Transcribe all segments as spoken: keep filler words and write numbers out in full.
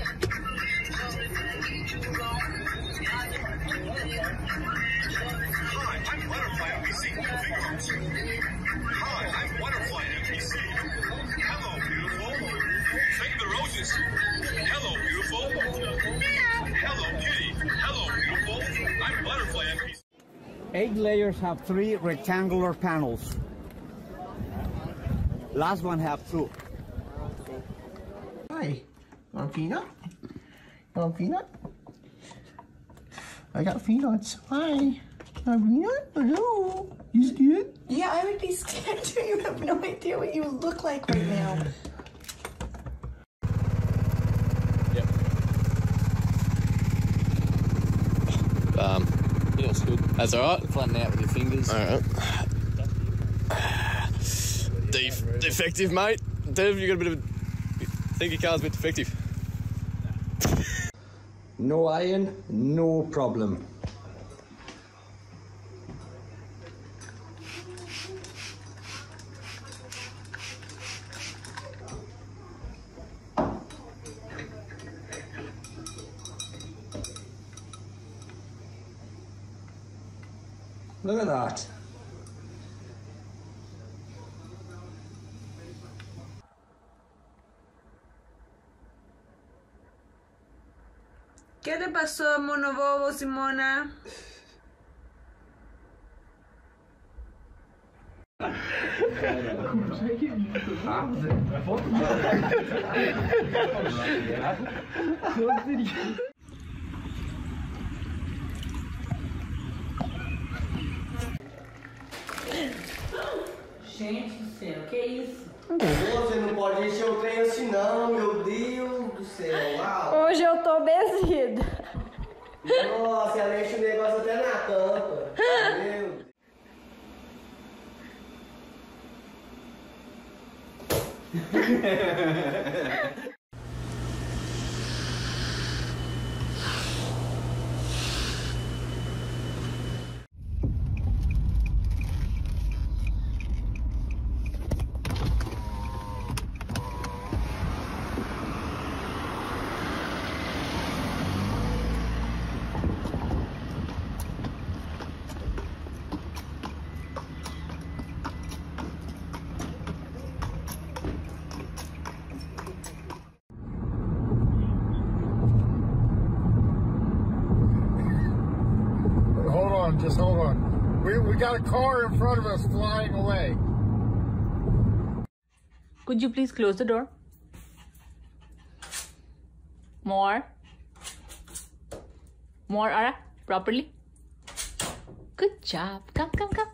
I'm Butterfly N P C. Hi, I'm Butterfly N P C. Hello, beautiful. Save the roses. Hello, beautiful. Hello, kitty. Hello, beautiful. I'm Butterfly N P C. Eight layers have three rectangular panels. Last one have two. Hi. Want a peanut? Want a peanut? I got peanuts. Hi. A peanut? Hello. You scared? Yeah, I would be scared too. You have no idea what you look like right now. Yep. Um, yeah, that's good. That's alright. Flatten out with your fingers. Alright. Def defective, mate. Dev, you got a bit of. Think your car's a bit defective. No iron, no problem. Look at that. ¿Qué te pasó, mono bobo, Simona? Gente do céu, que isso? Você não pode encher o trem assim não, meu Deus do céu. Uau. Hoje eu tô benzida. Nossa, ela enche o negócio até na tampa. Meu Deus. Just hold on. We, we got a car in front of us flying away. Could you please close the door? More. More, Ara. Properly. Good job. Come, come, come.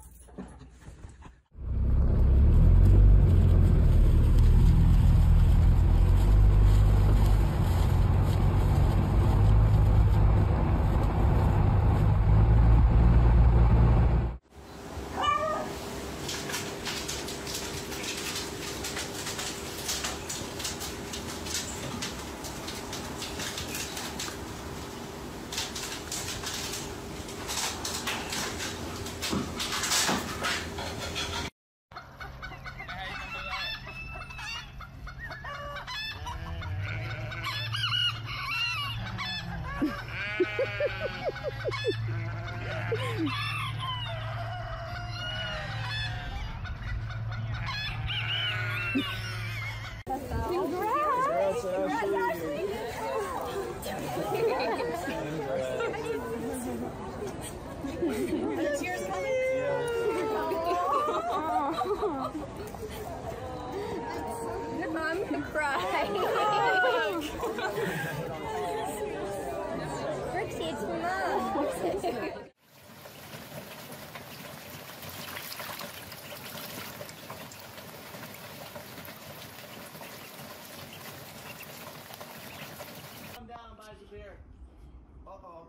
I'm gonna cry. Brixie, it's mom. Come down and buy the beer. Uh-oh.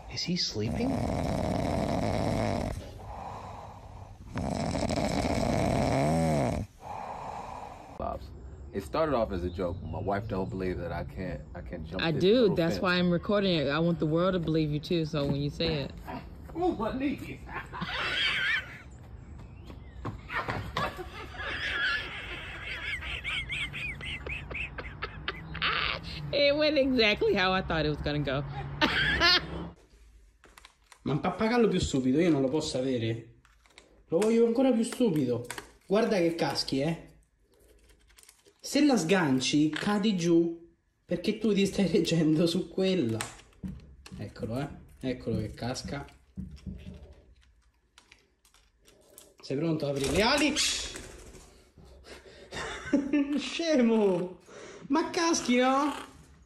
Is he sleeping? It started off as a joke. My wife don't believe that I can't I can jump. I this do. little That's fence. why I'm recording it. I want the world to believe you too. So when you say it, Ooh, my knee. it went exactly how I thought it was gonna go. Ma un pappagallo più stupido io non lo posso avere. Lo voglio ancora più stupido. Guarda che caschi, eh. Se la sganci, cadi giù. Perché tu ti stai leggendo su quella. Eccolo, eh. Eccolo che casca. Sei pronto ad aprire le ali? Scemo! Ma caschi, no?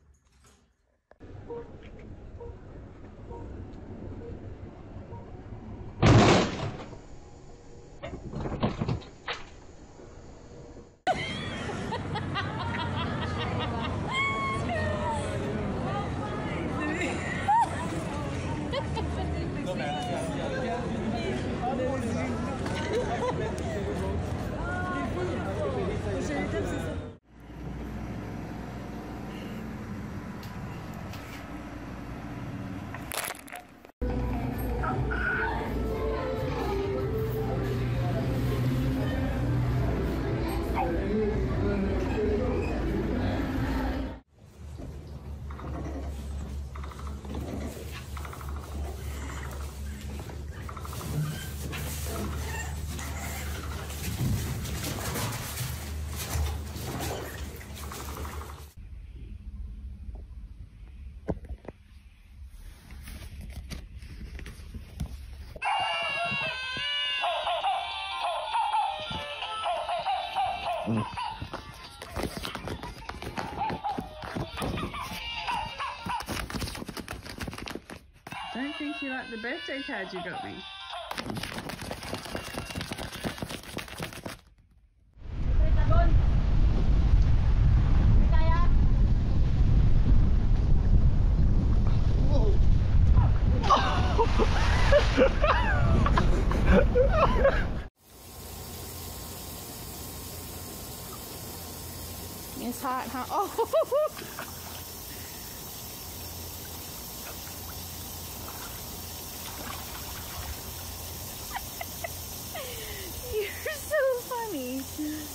Don't think you like the birthday card you got me. It's hot, huh? Oh! You're so funny.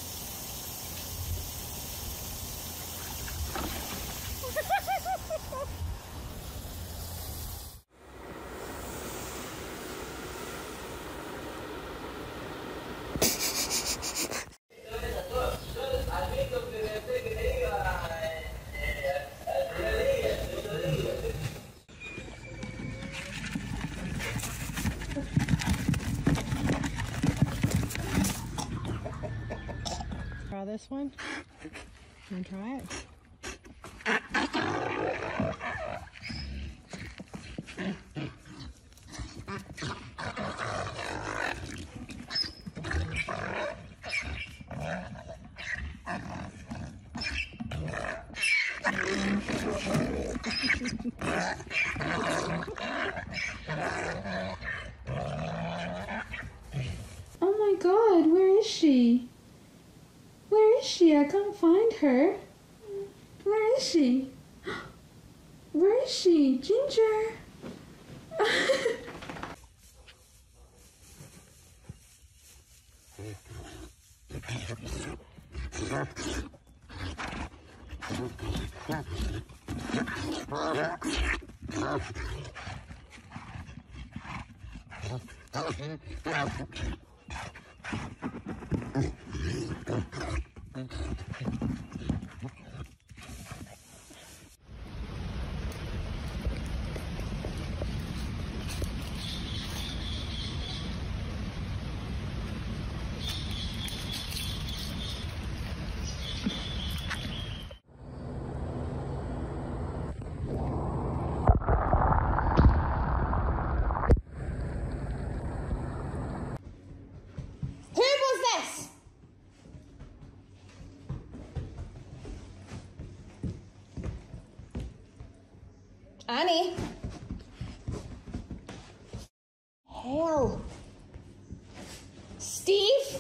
Try this one. Want to try it? Oh my god, where is she? Where is she? I can't find her. Where is she? Where is she? Ginger! Who was this? hell? Steve?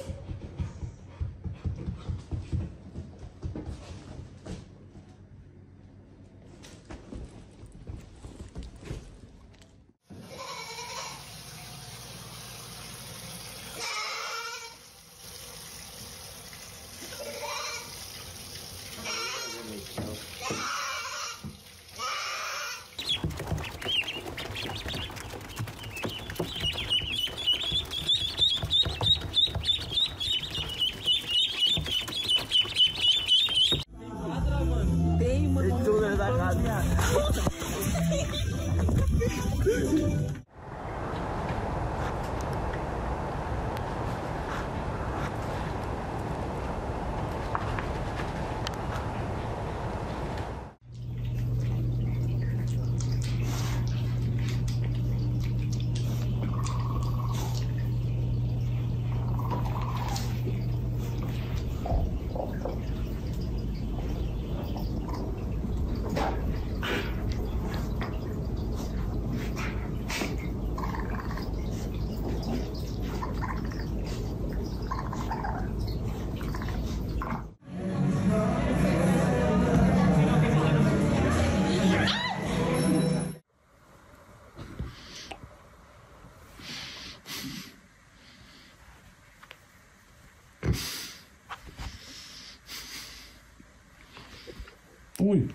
Oj.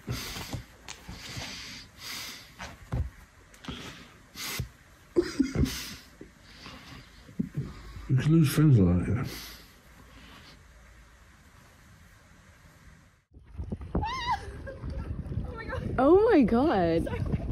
You can lose friends like that, yeah. Oh my god.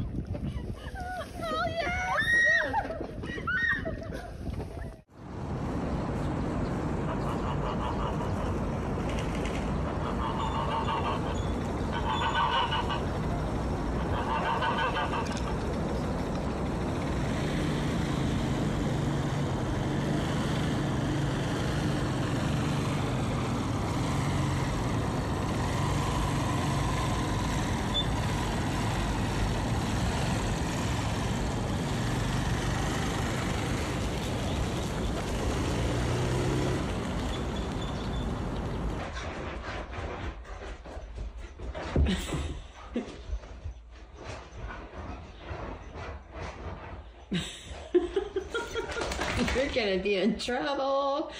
You're gonna be in trouble.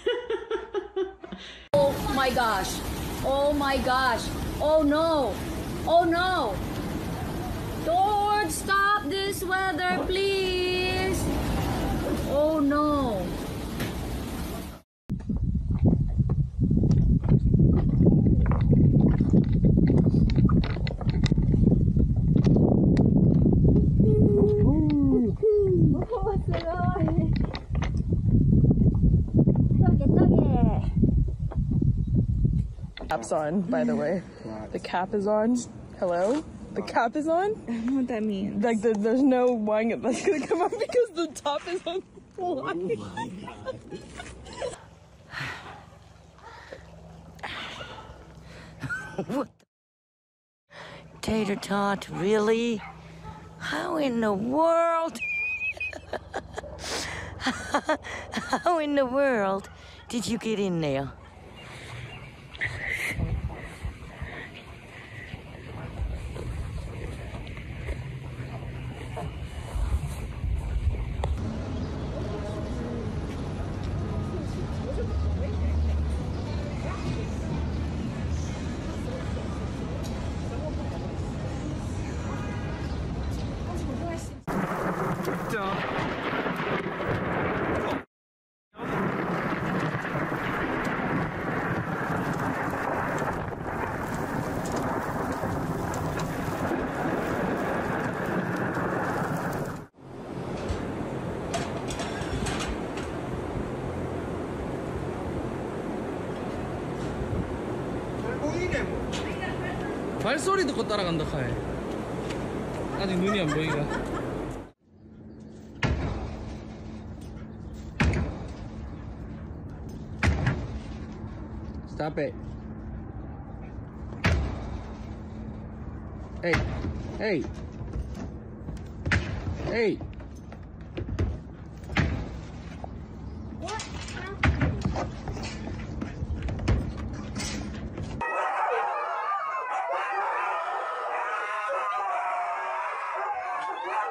Oh my gosh. Oh my gosh. Oh no. Oh no. Don't stop this weather, please. Oh no. Cap's on, by the way. The cap is on. Hello? The cap is on? I don't know what that means. Like, the, there's no wine that's gonna come up because the top is on. Oh my god. What? Tater tot, really? How in the world? How in the world did you get in there? 발소리 듣고 따라간다 카이. 아직 눈이 안 보이가. Stop it. Hey. Hey. Hey.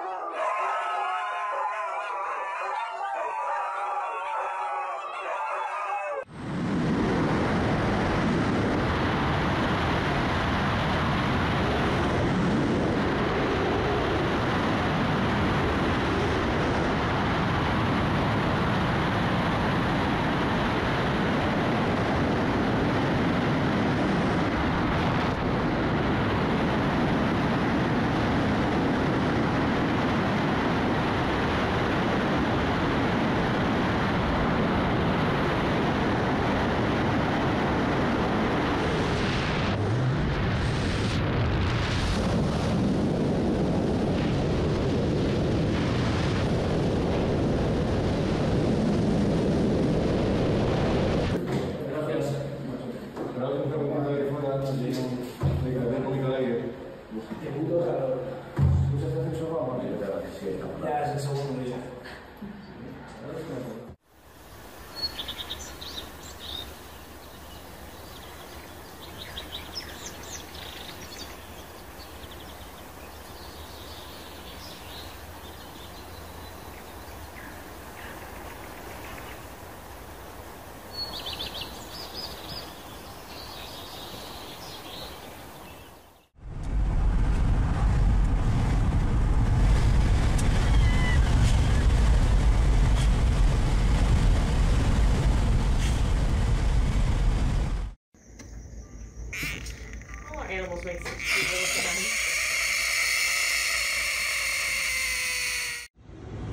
Animals make such cute little sounds.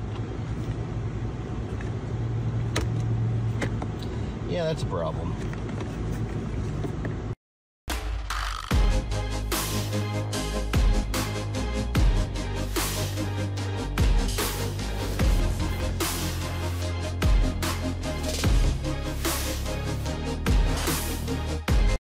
Yeah, that's a problem.